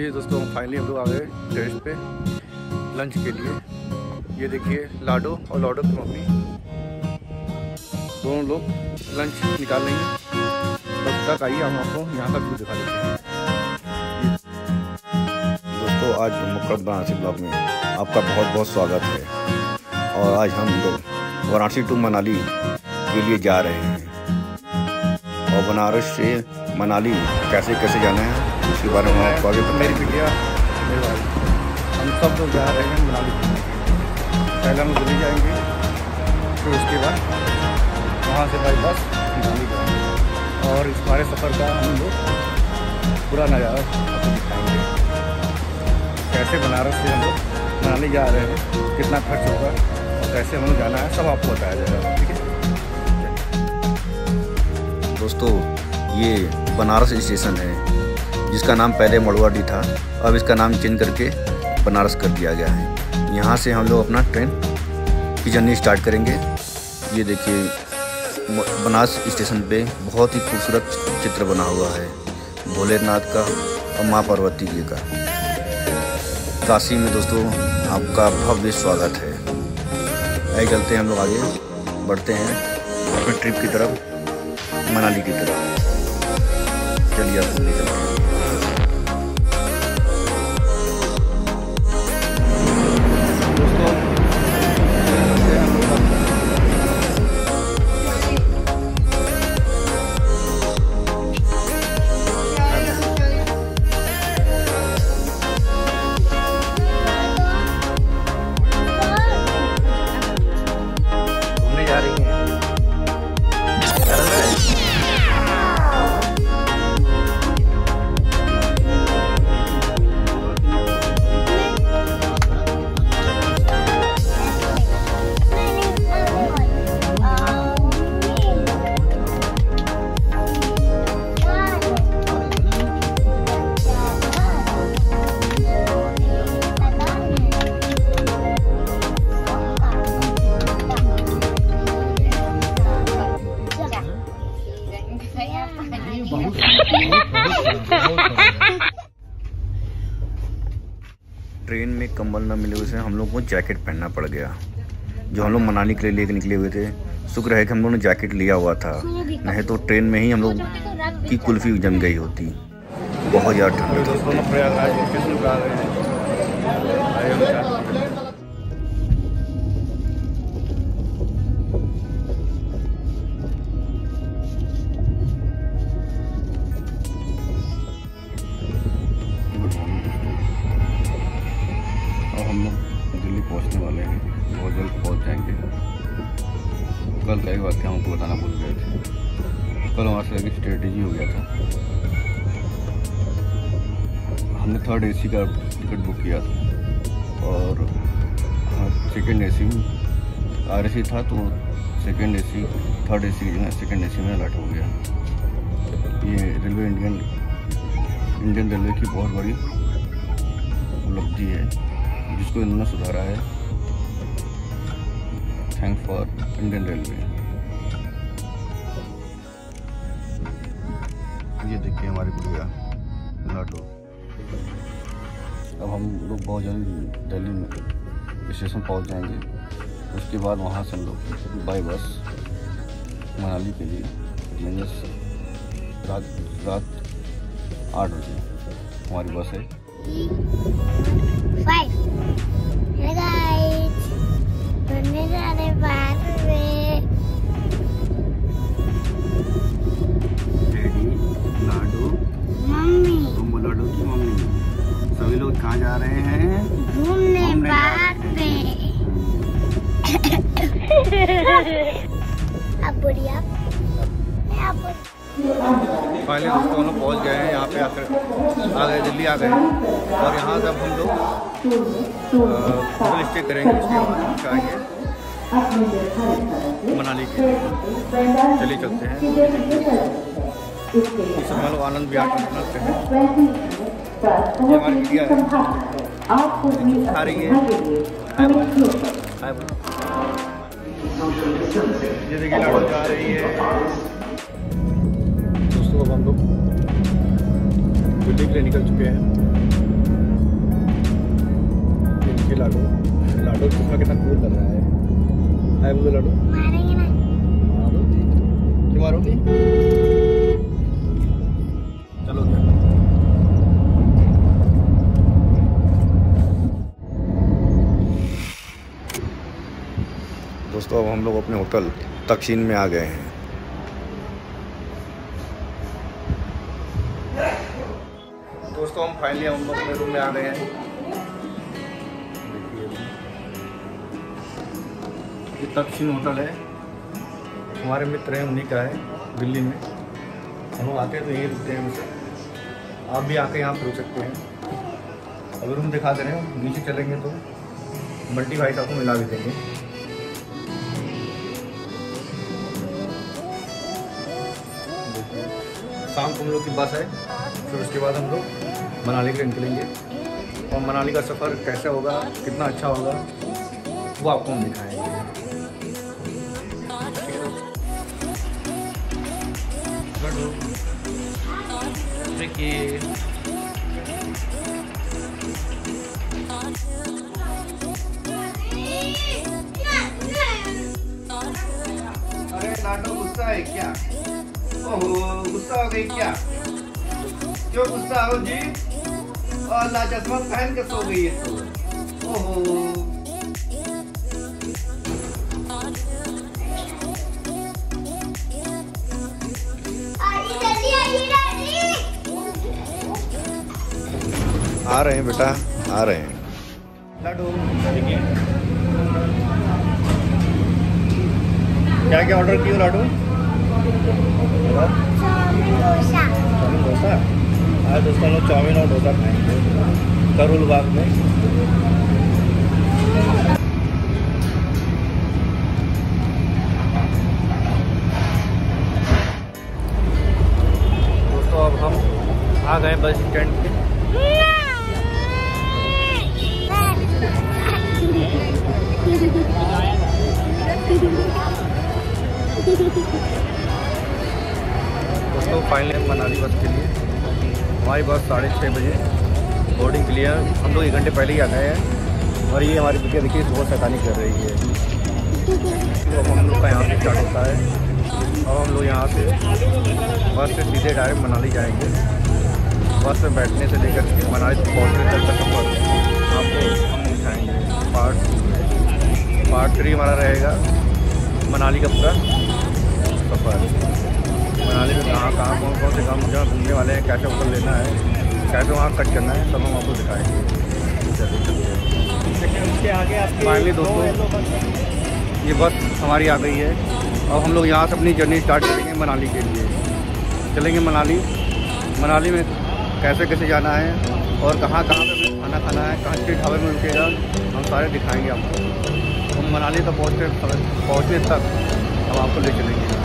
जी दोस्तों, फाइनली हम लोग आ गए टेरेस पे लंच के लिए। ये देखिए लाडो और लाडो की मम्मी दोनों लोग लंच निकाल लेंगे। तब तक आइए हम आपको यहाँ का व्यू दिखा देते हैं। दोस्तों, आज मुकर्रम बनारसी ब्लॉग में आपका बहुत बहुत स्वागत है। और आज हम लोग वाराणसी टू मनाली के लिए जा रहे हैं और बनारस से मनाली कैसे कैसे जाना है उसके बारे में आपको आगे मेरी बिटिया मेरे भाई हम सब लोग जा रहे हैं मनाली घूमने के लिए। पहले हम दिल्ली जाएंगे, फिर उसके बाद वहाँ से बाई बस मनाली जाएंगे और इस हमारे सफ़र का हम लोग पूरा नज़ारा आपको दिखाएंगे। कैसे बनारस से हम लोग मनाली जा रहे हैं, कितना खर्च होगा और कैसे हम लोग जाना है, सब आपको बताया जाएगा। ठीक है दोस्तों, ये बनारस स्टेशन है जिसका नाम पहले मड़ुआडी था, अब इसका नाम चेंज करके बनारस कर दिया गया है। यहाँ से हम लोग अपना ट्रेन की जर्नी स्टार्ट करेंगे। ये देखिए बनारस स्टेशन पे बहुत ही खूबसूरत चित्र बना हुआ है भोलेनाथ का और माँ पार्वती जी का। काशी में दोस्तों आपका भव्य स्वागत है। आइए चलते हैं, हम लोग आगे बढ़ते हैं अपने ट्रिप की तरफ, मनाली की तरफ। चलिए आपको ले चलते हैं। ट्रेन में कंबल न मिले उसे हम लोग को जैकेट पहनना पड़ गया, जो हम लोग मनाली के लिए लेकर निकले हुए थे। शुक्र है कि हम लोगों ने जैकेट लिया हुआ था, नहीं तो ट्रेन में ही हम लोग की कुल्फी जम गई होती। बहुत ज़्यादा ठंड हम लोग दिल्ली पहुंचने वाले हैं, बहुत जल्द पहुंच जाएंगे। कल का ही वाक़या हमको बताना भूल गए थे। कल हमारे साथ एक स्ट्रेटेजी हो गया था। हमने थर्ड एसी का टिकट बुक किया था और सेकंड एसी RAC था, तो सेकंड एसी थर्ड एसी की जगह सेकंड एसी में अलर्ट हो गया। ये रेलवे इंडियन रेलवे की बहुत बड़ी उपलब्धि है जिसको इन्होंने सुधारा है। Thank for Indian railway. ये देखिए हमारी गुड़िया लाडो। अब हम लोग बहुत जल्द दिल्ली स्टेशन पहुंच जाएंगे। उसके बाद वहां से हम लोग बाई बस मनाली के लिए निकलेंगे। रात 8 बजे हमारी बस है। Hey guys, बनने जा रहे बाहर में। डैडी, लाडो, मम्मी, लाडो की मम्मी, सभी लोग कहाँ जा रहे हैं? घूमने बाहर में। अब बुढ़िया फाइनली दोस्तों हम लोग पहुँच गए हैं। यहाँ पे आकर आ गए, दिल्ली आ गए और यहाँ से अब हम लोग होटल स्टे करेंगे। उसके बाद जाएंगे मनाली के लिए। चलिए चलते हैं, इस समय लोग आनंद विहार करते हैं। ये हमारी इंडिया है, आ रही है। ये देखिए लाडो जा रही है। दोस्तों अब हम लोग दिल्ली के लिए निकल चुके हैं। देखिए लाडू कितना कूल कर रहा है बोलो लाडू। मारेंगे ना। मारोगी? क्यों मारोगी? चलो दोस्तों, अब हम लोग अपने होटल तकसीन में आ गए हैं। दोस्तों, हम फाइनली हम लोग अपने रूम में आ गए हैं। ये तकसीन होटल है, हमारे मित्र हैं, उन्हीं का है, दिल्ली में। हम लोग आते हैं तो यहीं रुकते हैं उनसे। आप भी आके यहाँ पर रुक सकते हैं। अभी रूम दिखा दे रहे हैं, नीचे चलेंगे तो बंटी भाई साहब को मिला भी देंगे। शाम को हम लोग की बस है, फिर उसके बाद हम लोग मनाली के लिए निकलेंगे। और मनाली का सफ़र कैसा होगा, कितना अच्छा होगा, वो आपको हम दिखाएंगे। देखिए अरे लाडो, गुस्सा है क्या? ओहो, गुस्सा हो गई क्या? क्यों गुस्सा हो जी? अल्लाह, चश्मा पहन के सो गई है तो। ओहो, आ रहे हैं बेटा, आ रहे हैं। लाडू देखिए क्या क्या ऑर्डर किया लाडू? चाउमीन डोसा। आज दोस्तों लोग चाउमीन और डोसा खाएंगे करोल बाग में। दोस्तों, अब हम आ गए बस स्टैंड पे। दोस्तों, फाइनली मनाली बस के लिए हमारी बस 6:30 बजे बोर्डिंग के लिए हम लोग 1 घंटे पहले ही आ गए हैं। और ये हमारी बिटिया देखिए बहुत शैतानी कर रही है। तो हम लोग का यहाँ से स्टार्ट होता है और हम लोग यहाँ से बस से सीधे डायरेक्ट मनाली जाएंगे। बस में बैठने से लेकर के मनाली पहुँचने तक का सफ़र आपको हम दिखाएँगे। पार्ट 3 हमारा रहेगा मनाली का पूरा सफ़र। मनाली में कहाँ कौन कौन से काम जहाँ घूमने वाले हैं, कैसे होटल लेना है, कैसे वहाँ कट करना है, सब हम आपको दिखाएंगे। उसके आगे फाइनली दोस्तों, ये बस हमारी आ गई है। अब हम लोग यहाँ से अपनी जर्नी स्टार्ट करेंगे मनाली के लिए। चलेंगे मनाली में कैसे कैसे जाना है और कहाँ कहाँ पे खाना खाना है, कहाँ के ढाबे में रुकेगा, हम सारे दिखाएंगे आपको। हम मनाली तक पहुँचने तक हम आपको ले चलेंगे।